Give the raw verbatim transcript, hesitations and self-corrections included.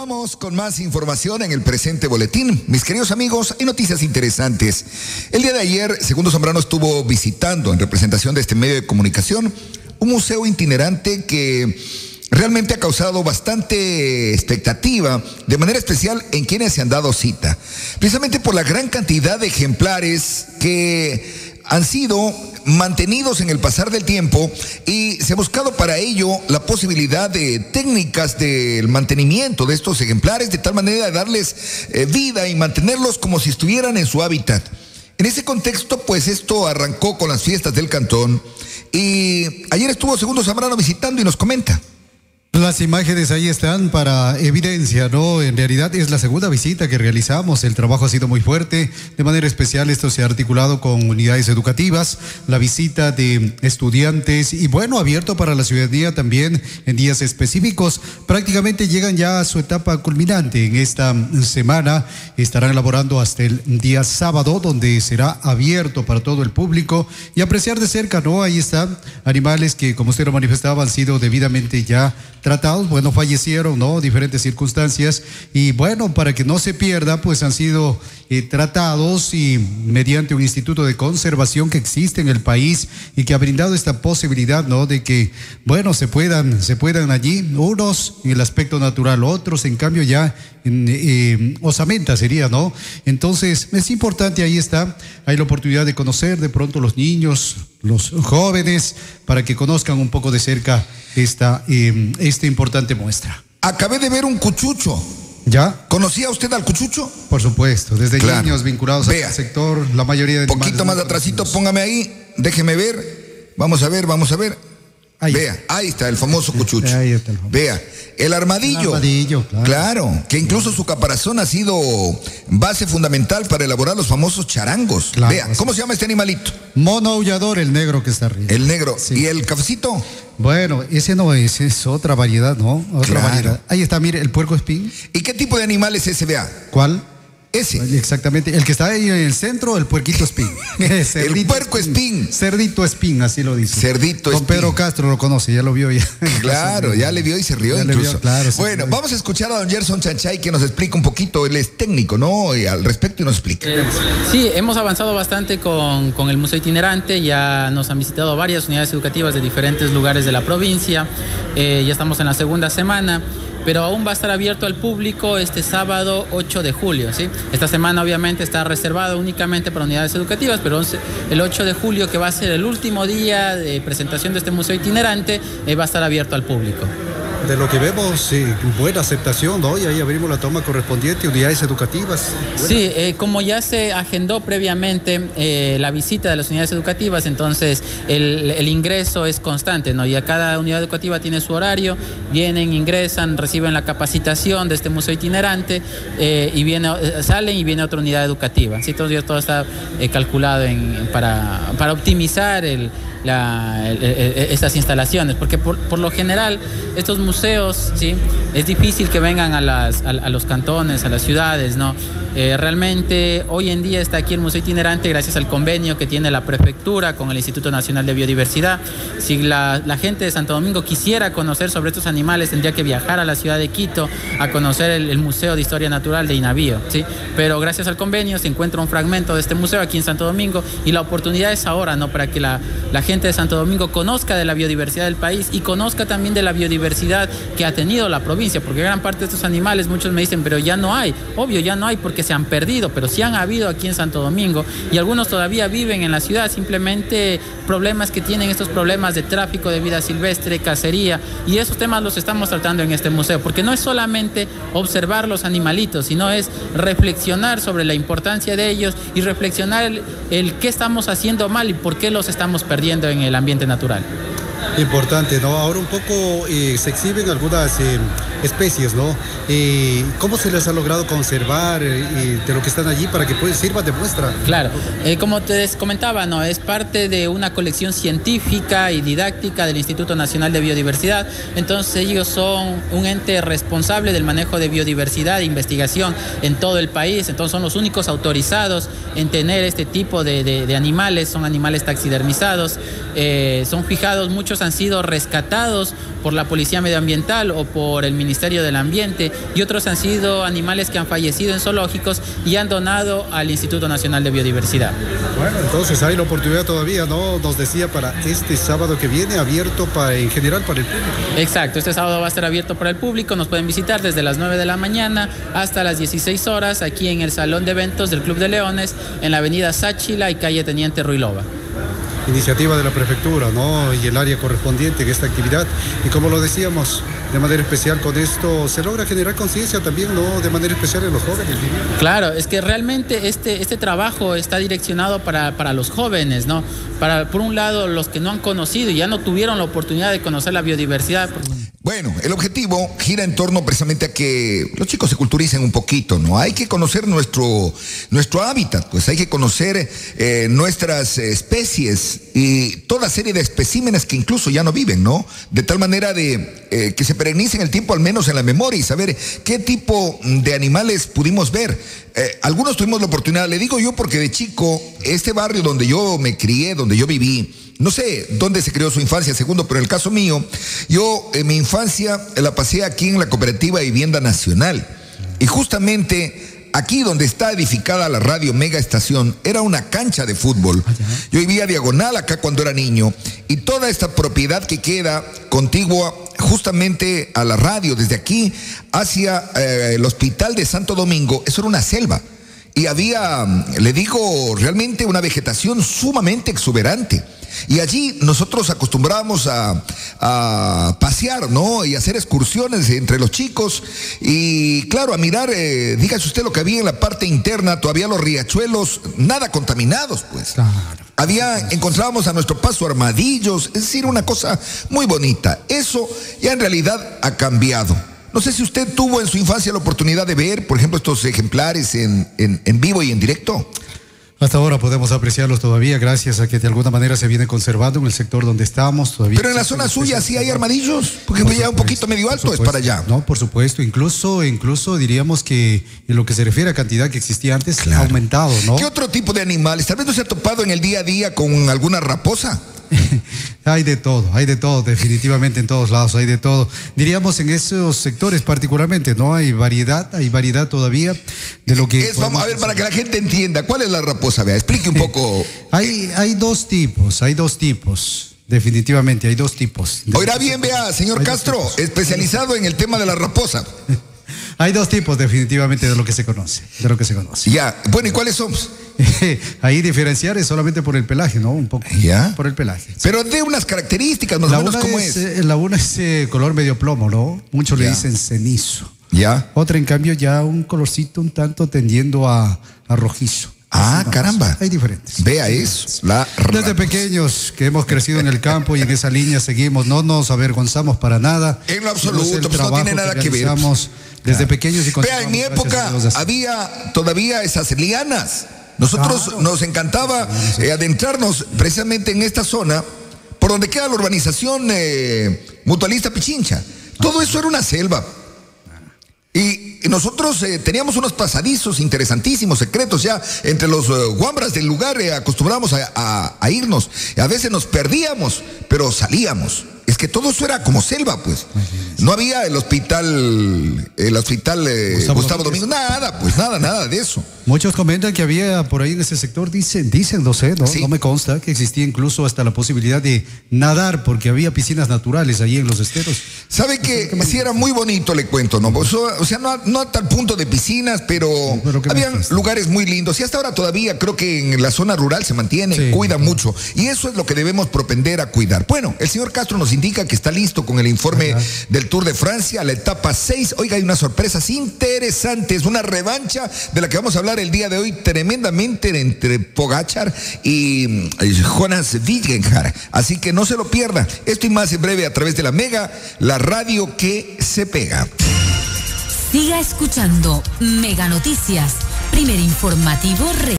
Continuamos con más información en el presente boletín. Mis queridos amigos, hay noticias interesantes. El día de ayer, Segundo Zambrano estuvo visitando, en representación de este medio de comunicación, un museo itinerante que realmente ha causado bastante expectativa, de manera especial en quienes se han dado cita, precisamente por la gran cantidad de ejemplares que han sido mantenidos en el pasar del tiempo, y se ha buscado para ello la posibilidad de técnicas del mantenimiento de estos ejemplares, de tal manera de darles eh, vida y mantenerlos como si estuvieran en su hábitat. En ese contexto, pues esto arrancó con las fiestas del cantón, y ayer estuvo Segundo Zambrano visitando y nos comenta. Las imágenes ahí están para evidencia, ¿no? En realidad es la segunda visita que realizamos. El trabajo ha sido muy fuerte. De manera especial esto se ha articulado con unidades educativas, la visita de estudiantes y bueno, abierto para la ciudadanía también en días específicos. Prácticamente llegan ya a su etapa culminante. En esta semana estarán elaborando hasta el día sábado, donde será abierto para todo el público y apreciar de cerca, ¿no? Ahí están animales que, como usted lo manifestaba, han sido debidamente ya tratados, bueno, fallecieron, ¿no? Diferentes circunstancias, y bueno, para que no se pierda, pues han sido eh, tratados y mediante un instituto de conservación que existe en el país y que ha brindado esta posibilidad, ¿no? De que, bueno, se puedan, se puedan allí, unos en el aspecto natural, otros en cambio ya en eh, osamenta sería, ¿no? Entonces, es importante, ahí está, hay la oportunidad de conocer de pronto los niños, los jóvenes, para que conozcan un poco de cerca esta, eh, esta importante muestra. Acabé de ver un cuchucho. ¿Ya? ¿Conocía usted al cuchucho? Por supuesto, desde claro. niños vinculados Vea, al sector, la mayoría de un poquito más atrasito, póngame ahí, déjeme ver, vamos a ver, vamos a ver. Ahí. Vea, ahí está el famoso cuchucho. Ahí está el famoso. Vea, el armadillo. El armadillo, claro. Claro, que incluso su caparazón ha sido base fundamental para elaborar los famosos charangos. Claro, vea, ¿cómo se llama este animalito? Mono aullador, el negro que está arriba. El negro. Sí. ¿Y el cafecito? Bueno, ese no es, es otra variedad, ¿no? Otra claro. variedad. Ahí está, mire, el puerco espín. ¿Y qué tipo de animal es ese, vea? ¿Cuál? Ese. Exactamente, el que está ahí en el centro, el puerquito espín. El puerco espín. Cerdito espín, así lo dice. Cerdito Don espín. Pedro Castro lo conoce, ya lo vio ya. Claro, ya le vio y se rió ya incluso. Vio, claro, bueno, sí, vamos a escuchar a don Gerson Chanchay, que nos explica un poquito, él es técnico, ¿no? Y al respecto y nos explica. Eh, sí, hemos avanzado bastante con, con el museo itinerante, ya nos han visitado varias unidades educativas de diferentes lugares de la provincia, eh, ya estamos en la segunda semana. Pero aún va a estar abierto al público este sábado ocho de julio, ¿sí? Esta semana obviamente está reservado únicamente para unidades educativas, pero el ocho de julio, que va a ser el último día de presentación de este museo itinerante, eh, va a estar abierto al público. De lo que vemos, sí, buena aceptación, ¿no? Y ahí abrimos la toma correspondiente, unidades educativas. Buena. Sí, eh, como ya se agendó previamente eh, la visita de las unidades educativas, entonces el, el ingreso es constante, ¿no? Ya cada unidad educativa tiene su horario, vienen, ingresan, reciben la capacitación de este museo itinerante eh, y viene, salen y viene otra unidad educativa. ¿Sí? Entonces ya todo está eh, calculado en, para, para optimizar el... La, el, el, estas instalaciones, porque por, por lo general estos museos, ¿sí? Es difícil que vengan a, las, a, a los cantones, a las ciudades, ¿no? Eh, realmente hoy en día está aquí el museo itinerante gracias al convenio que tiene la prefectura con el Instituto Nacional de Biodiversidad. Si la, la gente de Santo Domingo quisiera conocer sobre estos animales, tendría que viajar a la ciudad de Quito a conocer el, el Museo de Historia Natural de Inavío, ¿sí? Pero gracias al convenio se encuentra un fragmento de este museo aquí en Santo Domingo, y la oportunidad es ahora, ¿no? Para que la, la gente de Santo Domingo conozca de la biodiversidad del país y conozca también de la biodiversidad que ha tenido la provincia, porque gran parte de estos animales, muchos me dicen, pero ya no hay, obvio ya no hay porque se han perdido, pero sí han habido aquí en Santo Domingo, y algunos todavía viven en la ciudad, simplemente problemas que tienen, estos problemas de tráfico de vida silvestre, cacería, y esos temas los estamos tratando en este museo, porque no es solamente observar los animalitos, sino es reflexionar sobre la importancia de ellos y reflexionar el, el qué estamos haciendo mal y por qué los estamos perdiendo en el ambiente natural. Importante, ¿no? Ahora un poco eh, se exhiben algunas eh, especies, ¿no? Eh, ¿Cómo se les ha logrado conservar eh, de lo que están allí para que pues, sirvan de muestra? Claro, eh, como te comentaba, ¿no? Es parte de una colección científica y didáctica del Instituto Nacional de Biodiversidad. Entonces ellos son un ente responsable del manejo de biodiversidad e investigación en todo el país. Entonces son los únicos autorizados en tener este tipo de, de, de animales. Son animales taxidermizados, eh, son fijados muchos muchos han sido rescatados por la Policía Medioambiental o por el Ministerio del Ambiente, y otros han sido animales que han fallecido en zoológicos y han donado al Instituto Nacional de Biodiversidad. Bueno, entonces hay la oportunidad todavía, ¿no? Nos decía para este sábado que viene, abierto para, en general para el público. Exacto, este sábado va a estar abierto para el público, nos pueden visitar desde las nueve de la mañana hasta las dieciséis horas aquí en el Salón de Eventos del Club de Leones, en la avenida Sáchila y calle Teniente Ruilova. Iniciativa de la prefectura, ¿no? Y el área correspondiente en esta actividad. Y como lo decíamos, de manera especial con esto se logra generar conciencia también, ¿no? De manera especial en los jóvenes. Claro, es que realmente este, este trabajo está direccionado para, para los jóvenes, ¿no? Para, por un lado, los que no han conocido y ya no tuvieron la oportunidad de conocer la biodiversidad. Bueno, el objetivo gira en torno precisamente a que los chicos se culturicen un poquito, ¿no? Hay que conocer nuestro, nuestro hábitat, pues hay que conocer eh, nuestras especies y toda serie de especímenes que incluso ya no viven, ¿no? De tal manera de eh, que se perennicen el tiempo al menos en la memoria y saber qué tipo de animales pudimos ver. Eh, algunos tuvimos la oportunidad, le digo yo porque de chico, este barrio donde yo me crié, donde yo viví, no sé dónde se creó su infancia, segundo, pero en el caso mío, yo en mi infancia la pasé aquí en la Cooperativa de Vivienda Nacional. Y justamente aquí donde está edificada la radio Mega Estación, era una cancha de fútbol. Yo vivía diagonal acá cuando era niño. Y toda esta propiedad que queda contigua justamente a la radio, desde aquí hacia eh, el Hospital de Santo Domingo, eso era una selva. Y había, le digo, realmente una vegetación sumamente exuberante. Y allí nosotros acostumbrábamos a, a pasear, ¿no? Y hacer excursiones entre los chicos. Y claro, a mirar, eh, dígase usted lo que había en la parte interna, todavía los riachuelos, nada contaminados, pues. Claro. Había, encontrábamos a nuestro paso armadillos, es decir, una cosa muy bonita. Eso ya en realidad ha cambiado. No sé si usted tuvo en su infancia la oportunidad de ver, por ejemplo, estos ejemplares en, en, en vivo y en directo. Hasta ahora podemos apreciarlos todavía gracias a que de alguna manera se viene conservando en el sector donde estamos. Todavía. Pero en la zona suya sí hay armadillos, porque por ya supuesto, un poquito medio alto es para allá. No, por supuesto, incluso, incluso diríamos que en lo que se refiere a cantidad que existía antes, claro, ha aumentado, ¿no? ¿Qué otro tipo de animales? Tal vez no se ha topado en el día a día con alguna raposa. Hay de todo, hay de todo, definitivamente en todos lados hay de todo. Diríamos en esos sectores particularmente, ¿no? Hay variedad, hay variedad todavía de lo que... Es, vamos a ver, para que la gente entienda, ¿cuál es la raposa? Vea, explique un poco. hay, hay dos tipos, hay dos tipos. Definitivamente hay dos tipos. Oirá bien, vea, señor Castro, especializado en el tema de la raposa. Hay dos tipos definitivamente de lo que se conoce, de lo que se conoce. Ya, bueno, ¿y cuáles son? Ahí diferenciar es solamente por el pelaje, ¿no? Un poco. Ya. Por el pelaje. Pero de unas características, más o menos, ¿cómo es? es? La una es eh, color medio plomo, ¿no? Muchos ya le dicen cenizo. Ya. Otra, en cambio, ya un colorcito un tanto tendiendo a, a rojizo. Ah, sí, caramba. Hay diferentes. Vea eso. La Desde pequeños que hemos crecido en el campo y en esa línea seguimos, no nos avergonzamos para nada. En lo absoluto, pues no tiene nada que, que ver. Desde claro. pequeños y Vea, en mi época había todavía esas lianas. Nosotros claro. nos encantaba eh, adentrarnos precisamente en esta zona por donde queda la urbanización eh, Mutualista Pichincha. Todo eso era una selva. Y nosotros eh, teníamos unos pasadizos interesantísimos, secretos ya, entre los uh, guambras del lugar eh, acostumbrábamos a, a, a irnos. A veces nos perdíamos, pero salíamos. Es que todo eso era como selva, pues. No había el hospital, el hospital eh, Gustavo, Gustavo Domingo, nada, pues nada, nada de eso. Muchos comentan que había por ahí en ese sector, dicen, dicen, no sé, no, sí. no me consta, que existía incluso hasta la posibilidad de nadar, porque había piscinas naturales ahí en los esteros. ¿Sabe que sí era muy bonito, le cuento, no? O sea, no, no a tal punto de piscinas, pero, sí, pero habían lugares muy lindos. Y hasta ahora todavía creo que en la zona rural se mantiene, sí, cuida claro. mucho. Y eso es lo que debemos propender a cuidar. Bueno, el señor Castro nos indica que está listo con el informe Ajá. del Tour de Francia, la etapa seis. Oiga, hay unas sorpresas interesantes, una revancha de la que vamos a hablar el día de hoy tremendamente entre Pogačar y Jonas Vingegaard. Así que no se lo pierda. Esto y más en breve a través de la Mega, la radio que se pega. Siga escuchando Mega Noticias, primer informativo.